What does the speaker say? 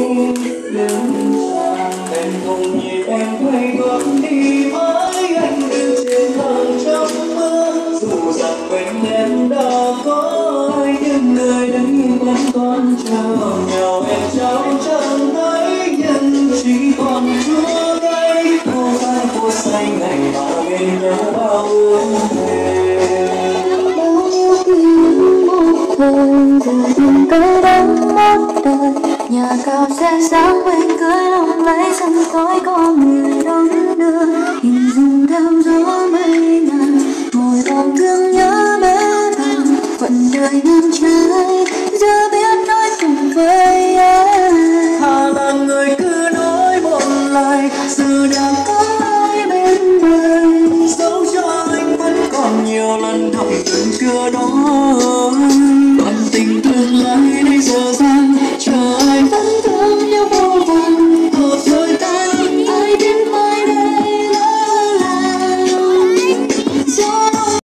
Em không nhìn em quay gót đi mãi, anh đứng trên thang trong mơ. Dù rằng bên em đã có ai, nhưng người đấy vẫn còn chờ nhau. Em trao chẳng thấy nhưng chỉ còn chúa đây. Cô gái cô say ngày mà bên nhau bao ước thề. Bao nhiêu kỷ niệm một thời giờ từng cái đắng một đời. Nhà cao xe sáng quên cưới lộng lẫy sân khói có người đón đưa. Hình dung theo gió mây ngàn ngồi lòng thương nhớ bé bàng. Phận đời nên chưa